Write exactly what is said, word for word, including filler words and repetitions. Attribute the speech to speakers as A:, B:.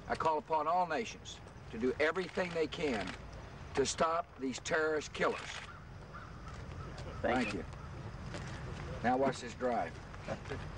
A: I call upon all nations to do everything they can to stop these terrorist killers.
B: Thank,
A: Thank you. you. Now watch this drive.